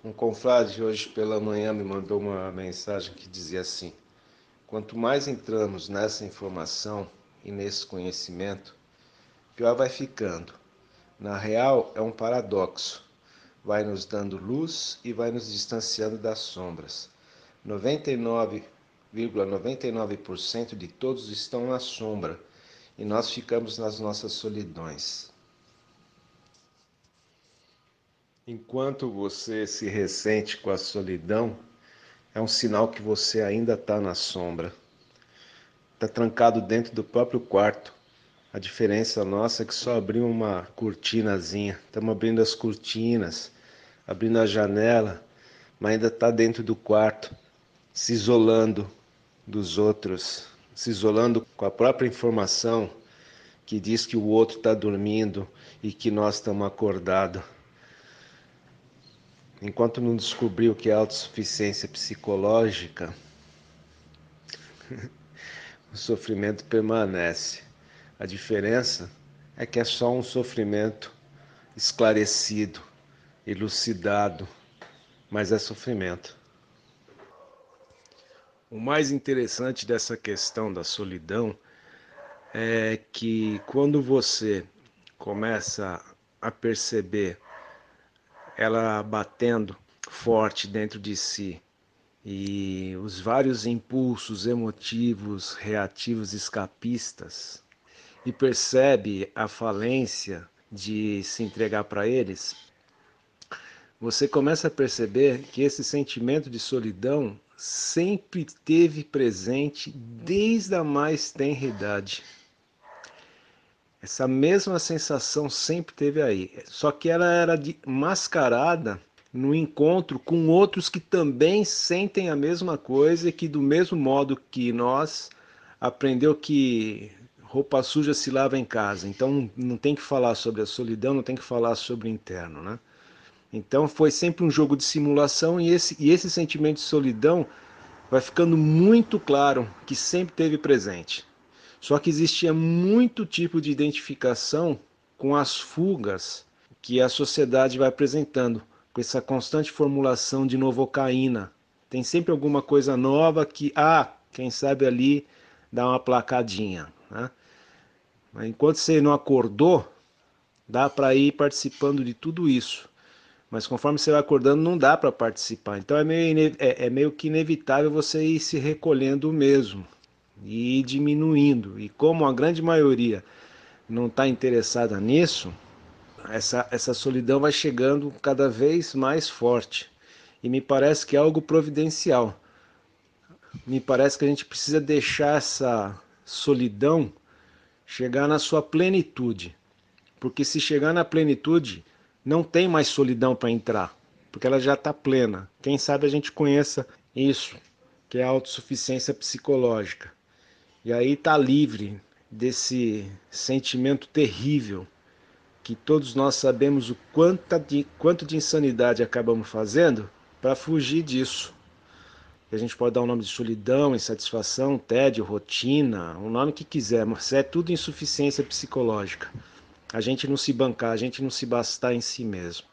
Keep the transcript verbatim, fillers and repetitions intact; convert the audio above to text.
Um confrade hoje pela manhã me mandou uma mensagem que dizia assim: quanto mais entramos nessa informação e nesse conhecimento, pior vai ficando. Na real, é um paradoxo. Vai nos dando luz e vai nos distanciando das sombras. noventa e nove vírgula noventa e nove por cento de todos estão na sombra e nós ficamos nas nossas solidões. Enquanto você se ressente com a solidão, é um sinal que você ainda está na sombra. Está trancado dentro do próprio quarto. A diferença nossa é que só abrimos uma cortinazinha. Estamos abrindo as cortinas, abrindo a janela, mas ainda está dentro do quarto, se isolando dos outros, se isolando com a própria informação que diz que o outro está dormindo e que nós estamos acordados. Enquanto não descobrir o que é autossuficiência psicológica, o sofrimento permanece. A diferença é que é só um sofrimento esclarecido, elucidado, mas é sofrimento. O mais interessante dessa questão da solidão é que quando você começa a perceber ela batendo forte dentro de si e os vários impulsos emotivos, reativos, escapistas, e percebe a falência de se entregar para eles, você começa a perceber que esse sentimento de solidão sempre esteve presente desde a mais tenra idade. Essa mesma sensação sempre teve aí, só que ela era de, mascarada no encontro com outros que também sentem a mesma coisa e que do mesmo modo que nós aprendeu que roupa suja se lava em casa. Então não tem que falar sobre a solidão, não tem que falar sobre o interno, né? Então foi sempre um jogo de simulação e esse, e esse sentimento de solidão vai ficando muito claro que sempre teve presente. Só que existia muito tipo de identificação com as fugas que a sociedade vai apresentando, com essa constante formulação de novocaína. Tem sempre alguma coisa nova que, ah, quem sabe ali dá uma placadinha, né? Mas enquanto você não acordou, dá para ir participando de tudo isso. Mas conforme você vai acordando, não dá para participar. Então é meio, é, é meio que inevitável você ir se recolhendo mesmo e ir diminuindo. E como a grande maioria não está interessada nisso, essa, essa solidão vai chegando cada vez mais forte. E me parece que é algo providencial. Me parece que a gente precisa deixar essa solidão chegar na sua plenitude. Porque se chegar na plenitude, não tem mais solidão para entrar, porque ela já está plena. Quem sabe a gente conheça isso, que é a autossuficiência psicológica. E aí está livre desse sentimento terrível, que todos nós sabemos o quanto de, quanto de insanidade acabamos fazendo para fugir disso. A gente pode dar o um nome de solidão, insatisfação, tédio, rotina, o nome que quiser, mas é tudo insuficiência psicológica. A gente não se bancar, a gente não se bastar em si mesmo.